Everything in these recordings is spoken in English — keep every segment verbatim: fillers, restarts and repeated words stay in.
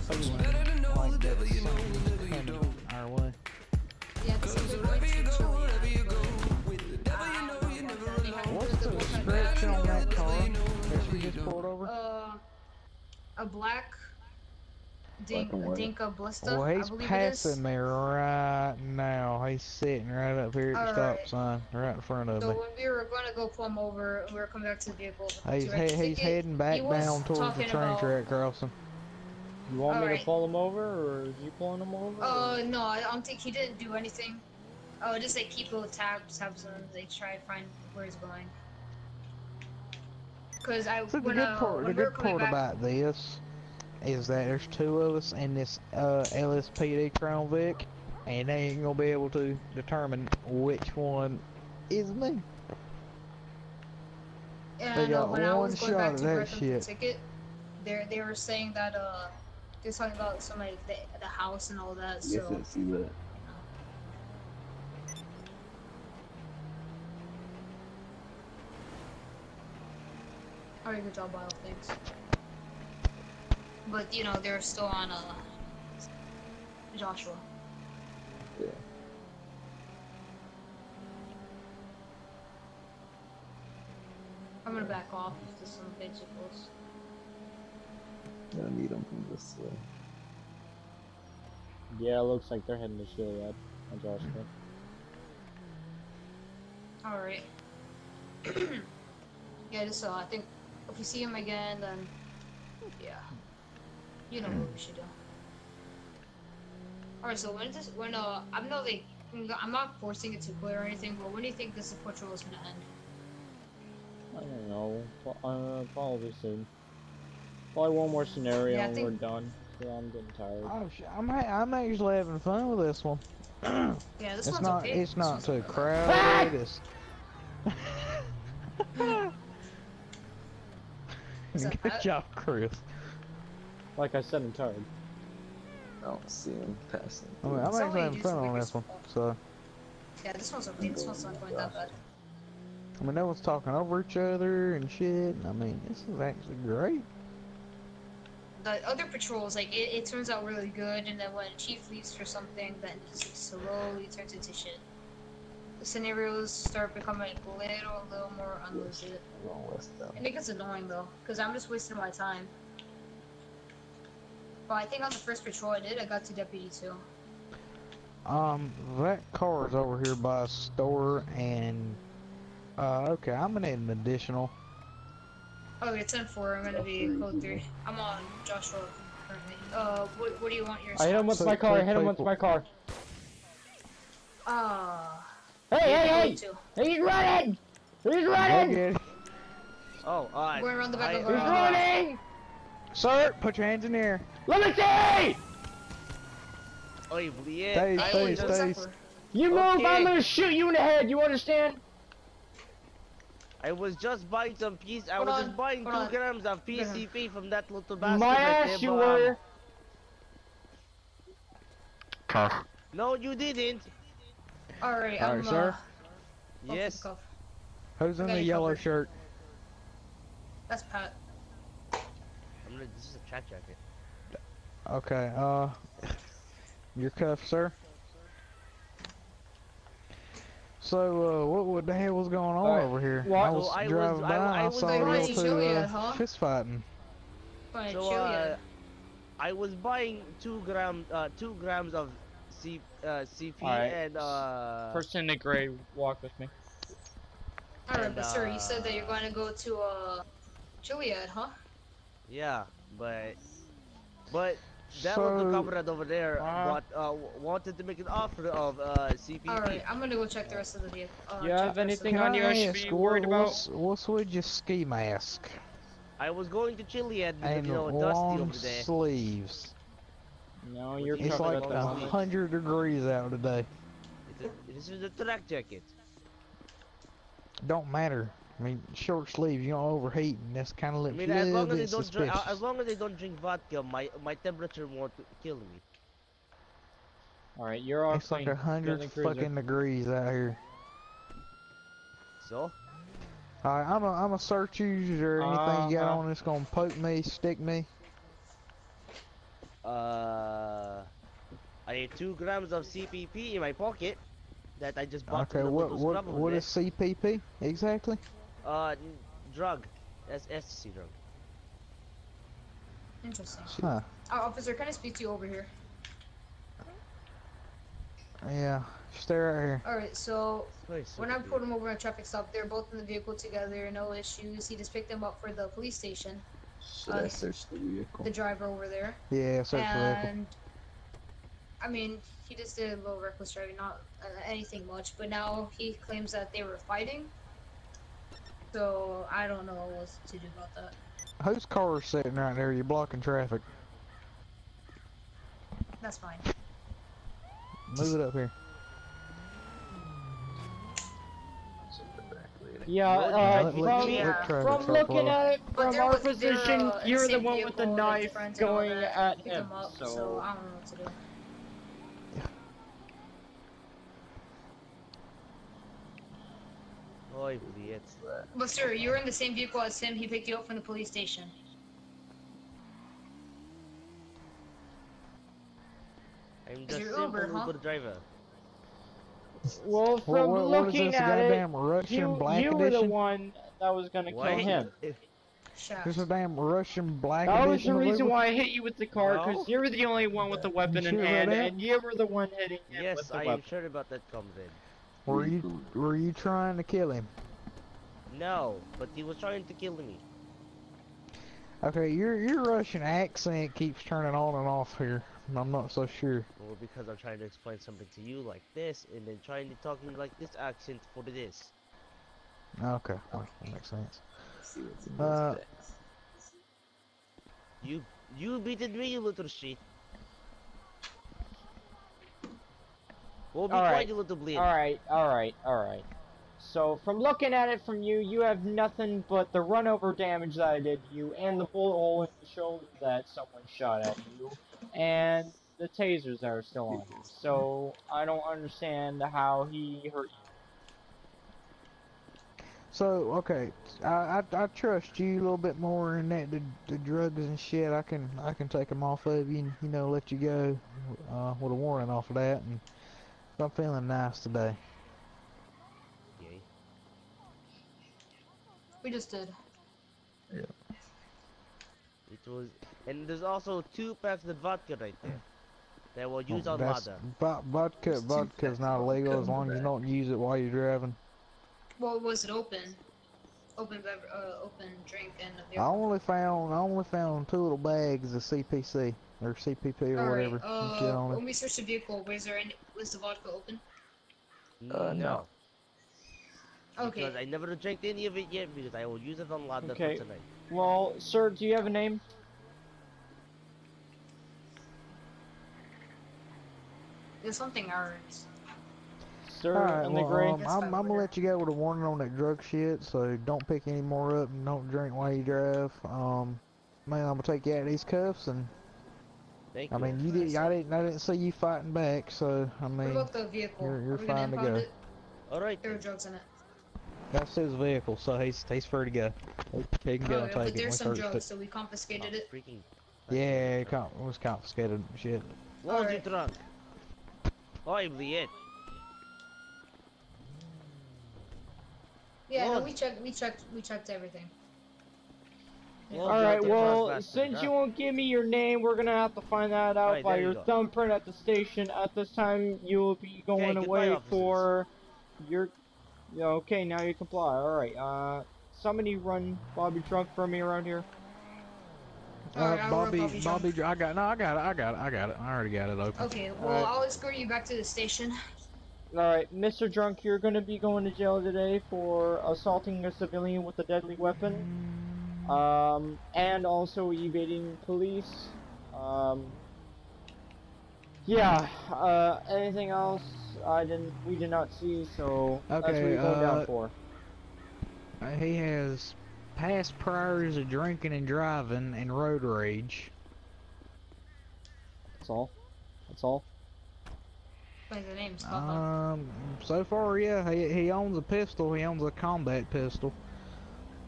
feeling like that something's coming our way. Yeah, this is going to Chile. What's the description on that car that you just pulled over? Uh, a black Dink, Dinka Blista, Well, I he's believe it is. passing me right now. He's sitting right up here at the stop Alright. sign, right in front of So me. when we were going to go pull him over, we were coming back to the vehicle. He's, to he, he's ticket, heading back he was down towards the talking train about, track crossing. You want All me right. to pull him over, or is you pulling him over? Uh, no, I don't think he didn't do anything. Oh, just like keep little tabs, tabs on him. They try to find where he's going. Cause I So the when good uh part, the when we were good coming part back. about this is that there's two of us in this uh, L S P D Crown Vic, and they ain't gonna be able to determine which one is me. And They got uh, when I one was going shot back at to that correct him for the shit. ticket, they they were saying that uh they're talking about somebody the, the house and all that. So. Yes, I see that. Alright, good job, Bio, thanks. But, you know, they're still on, uh, Joshua. Yeah. I'm gonna back off to some vegetables. Gonna meet him from this way. Yeah, it looks like they're heading to Chiliad. On Joshua. Alright. Yeah, just so I think if we see him again, then, yeah. You know what we should do. Alright, so when does, when, uh, I'm not like, I'm not forcing it to quit or anything, but when do you think this patrol is gonna end? I don't know. Uh, probably soon. Probably one more scenario Yeah, I and think- we're done. So I'm getting tired. Oh, sh I'm ha I'm actually having fun with this one. Yeah, this It's one's not okay. it's This not one's too okay. crowded. It's Is that good Pat? job, Chris. Like I said, I'm tired. I don't see him passing. I mean, I'm It's actually only having used fun to on make this us- one. So Yeah, this one's okay. This one's not going that bad. I mean, no one's talking over each other and shit. I mean, this is actually great. The other patrols, like, it, it turns out really good, and then when Chief leaves for something, then it just like, slowly turns into shit. The scenarios start becoming a little, little more unlegit. Wrong west down. And it gets annoying, though, because I'm just wasting my time. But I think on the first patrol I did, I got to Deputy two. Um, that car is over here by a store, and uh, okay, I'm gonna need an additional. Oh, it's ten four, I'm gonna be code three. I'm on Joshua currently. Uh, what, what do you want your I hit him with my car. I hit him with my car. Uh, Hey, hey, hey! two. He's running! He's Go running! get it. Oh, uh, We're around the back I- of He's the uh, running! Sir, put your hands in the air. Let me see! Oy, yeah, Stay, I stay, was what's just, stay. up for? You move, Okay. I'm gonna shoot you in the head, you understand? I was just buying some piece. I Hold was on, just buying two hold on. grams of P C P from that little bastard. My that ass, they you bought. were! Cuff. No, you didn't. Alright, All I'm, right, sir. uh, Yes. cuff. Who's in Okay, the yellow covered. shirt? That's Pat. I'm gonna, this is a chat jacket. Okay, uh, your cuff, sir. So, uh, what, what the hell was going on Alright, over here? what- I was So I was- driving I- by, I I, was saw like, you "Why two did you show uh, yet, huh?" fist fighting. Fine, So, chill, uh, yeah. I was buying two gram, uh, two grams of C, uh, C P Alright. and uh. Person in the gray, walk with me. Alright, and, but sir, you said that you're uh, going to go to, uh, Juliet, huh? Yeah, but but that So- little comrade over there Uh, got uh w- wanted to make an offer of uh C P P. Alright, I'm gonna go check the rest of the vehicle. Uh, You check have the rest of anything the- on Can you I should ask, be worried what- about? what's, what's with your ski mask I was going to Chiliad because and you know dusty long over there. sleeves? No, you're It's It's covered like at the a moment. hundred degrees out today. It's a, this is a track jacket. Don't matter. I mean, short sleeves, you don't overheat, and that's kind of I looks mean, a as little long as they bit don't drink, suspicious. as long as they don't drink vodka, my my temperature won't kill me. Alright, you're all It's like clean. a hundred Get in the cruiser. fucking degrees out here. So Alright, I'm a, I'm a search you. Is there anything you got Uh-huh. on that's gonna poke me, stick me? Uh, I had two grams of C P P in my pocket that I just bought Okay, from the what local what scrub over what there. is C P P exactly? Uh, n- drug. That's ecstasy drug. Interesting. Huh. Uh, officer, can I speak to you over here? Yeah, stay right here. Alright, so Place so when I confusing. pulled him over on a traffic stop, they're both in the vehicle together, no issues. He just picked them up for the police station, Should Uh, I search the vehicle? the driver over there. Yeah, search the vehicle. And I mean, he just did a little reckless driving, not uh, anything much. But now he claims that they were fighting. So I don't know what to do about that. Whose car is sitting right there? You're blocking traffic. That's fine. Move it up here. Check the back later. Yeah, Well, uh, Let- you let- from, me- let Yeah. traffic from start looking flowing. at it But from they're our with- they're, position, uh, in the you're the same one with the vehicle, like, knife friends and all going that. at Pick him, him up, so... so I don't know what to do. Oi, idiot. But sir, you were in the same vehicle as him. He picked you up from the police station. I'm just your simple Uber, huh? Uber driver. Well, What, from what, what is looking this, a at it, goddamn Russian you, black you were the edition? one that was gonna kill Why? him. Shaft. This is a damn Russian black That was edition the of reason Uber? why I hit you with the car, No. because you were the only one with the weapon in sure about hand, that? and you were the one hitting him Yes, with the I am weapon. sure about that, comrade. Were you were you trying to kill him? No, but he was trying to kill me. Okay, your your Russian accent keeps turning on and off here. I'm not so sure. Well, because I'm trying to explain something to you like this, and then trying to talk in like this accent for this. Okay, well, that makes sense. Let's see what's in Uh, those bags. You, you beated me, you little shit. Well, be All quiet, right. you little bleed. Alright, alright, alright. So, from looking at it from you, you have nothing but the run-over damage that I did to you, and the bullet hole in the shoulder that someone shot at you, and the tasers that are still on you. So, I don't understand how he hurt you. So okay, I, I I trust you a little bit more in that the, the drugs and shit. I can I can take them off of you and you know let you go uh, with a warning off of that. And I'm feeling nice today. Yay. We just did. It was, and there's also two packs of vodka right there that will use on That's Lada. vo- vodka. There's two Vodka's not packs of illegal vodka as in long the as you back. don't use it while you're driving. Well, was it open? Open bever- uh, open drink and a beer. I only found I only found two little bags of C P C or C P P or Alright, whatever. and shit uh, on it. when we searched the vehicle, was there any, was the vodka open? Uh, no. Okay. Because I never drank any of it yet because I will use it on Lada Okay. for tonight. Well, sir, do you have a name? There's something ours. Sir, Alright, in the well, gray? um, Yes, I'm, by I'm gonna order. let you go with a warning on that drug shit, so don't pick any more up and don't drink while you drive. Um, man, I'm gonna take you out of these cuffs, and Thank you. I mean, you did, I didn't, I didn't see you fighting back, so I What mean, about the vehicle? you're- you're Are we gonna fine to impound go. it? Alright. There were drugs in it. that's his vehicle, so he's he's free to go. He, he can go Oh, and yeah, but take it. there's We some searched drugs, it. so we confiscated it. Freaking. Yeah, it, con- it was confiscated and shit. Was you Alright. drunk? Oi, bleed. Yeah, no, What? we checked, we checked, we checked everything. Yeah. Well, Alright, Delta well, Cross since Bastard, you huh? won't give me your name, we're gonna have to find that out Alright, by there you your go. thumbprint at the station. At this time, you will be going Okay, goodbye, away officers. for your... Yeah, okay, now you comply. Alright, uh, somebody run Bobby Trunk for me around here. Alright, Uh, I'll Bobby, work Bobby Bobby, John. I got, no, I got it, I got it, I got it. I already got it open. Okay, well, Alright. I'll escort you back to the station. Alright, Mister Drunk, you're gonna be going to jail today for assaulting a civilian with a deadly weapon. Um, and also evading police. Um, yeah, uh, anything else I didn't, we did not see, so that's what Okay, you're going uh, down for. Uh, he has past priors of drinking and driving and road rage. That's all. That's all. Like the name's Papa. Um, so far, yeah, he he owns a pistol. He owns a combat pistol.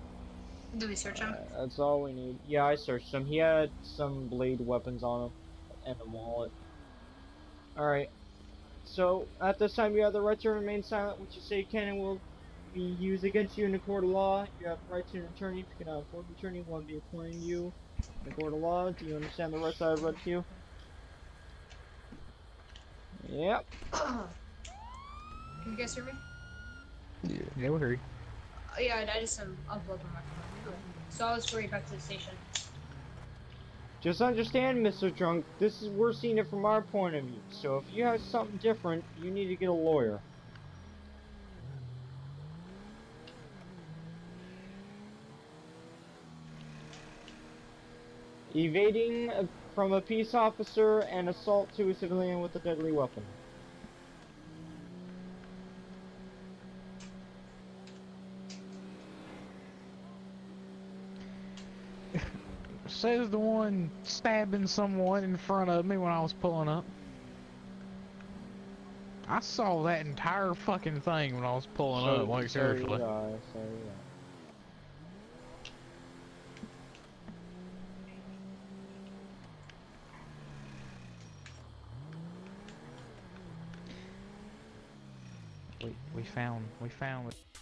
Do we search him? Uh, that's all we need. Yeah, I searched him. He had some blade weapons on him. and a wallet. Alright. So, at this time, you have the right to remain silent. What you say can and will be used against you in the court of law. You have the right to an attorney. If you cannot afford an attorney, one will be appointing you in the court of law. Do you understand the rights I have read to you? Yep. Can you guys hear me? Yeah. Yeah, we hear you. Oh, yeah, I just um, unplugged my microphone. So I was straight back to the station. Just understand, Mister Drunk, this is we're seeing it from our point of view. So if you have something different, you need to get a lawyer. Evading uh, from a peace officer and assault to a civilian with a deadly weapon. Says the one stabbing someone in front of me when I was pulling up. I saw that entire fucking thing when I was pulling up, like so seriously. did I, so did I. We we found we found it.